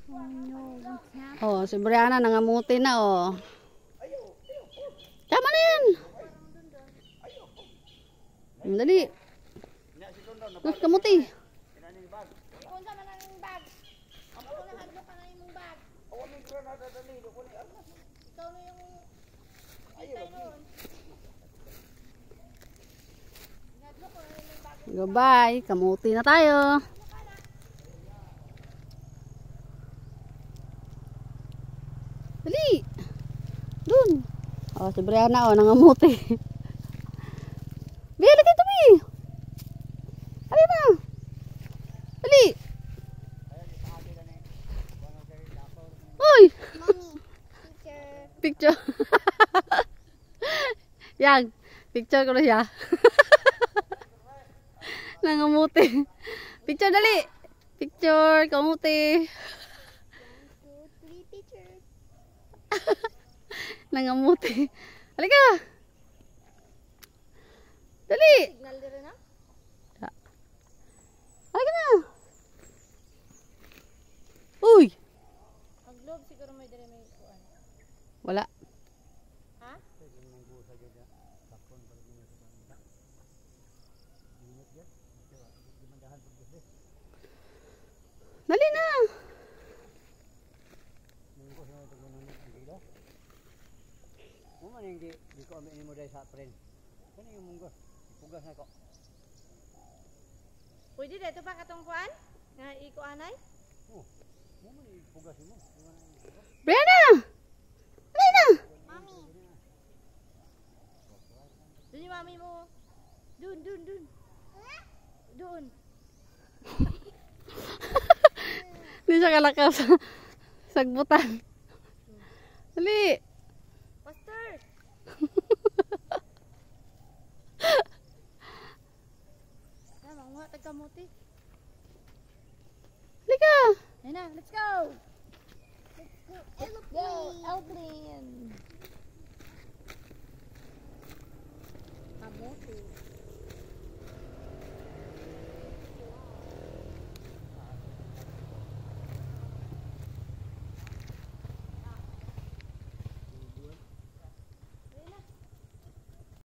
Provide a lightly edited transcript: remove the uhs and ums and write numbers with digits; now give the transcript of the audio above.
Oh, si Brianna nangamuti na oh. Tama na yan. Dali. Terus kamuti. Goodbye, kamuti na tayo. Dali. Dun. Oh, si Brianna oh, nangamuti. Bili kayo tabi. Ayun na. Dali. Uy. Picture. Yang, picture ko na siya. Nangamuti. Picture dali. Picture, kamuti. 1, 2, 3, picture. Nangamuti. Halika. Dali. Signal dito na? Halika na. Uy. Ang globe siguro may dali may kuan. Wala. Ha? Dali na. Hindi ko amin mo dahil sa friend. Kano yung munggo? Pugas na ko. Pwede dito pa katong kuan? Nga ikuanay? Oh. Mo man pugas mo. Brianna. Dali na. Mami. Dun yung mami mo. Dun. Dun. Hindi siya kalakas. Sagbutan. Dali. Faster. Mga tagkamuti. Halika. Ayun na, let's go. Let's go. Let's go. Elplin.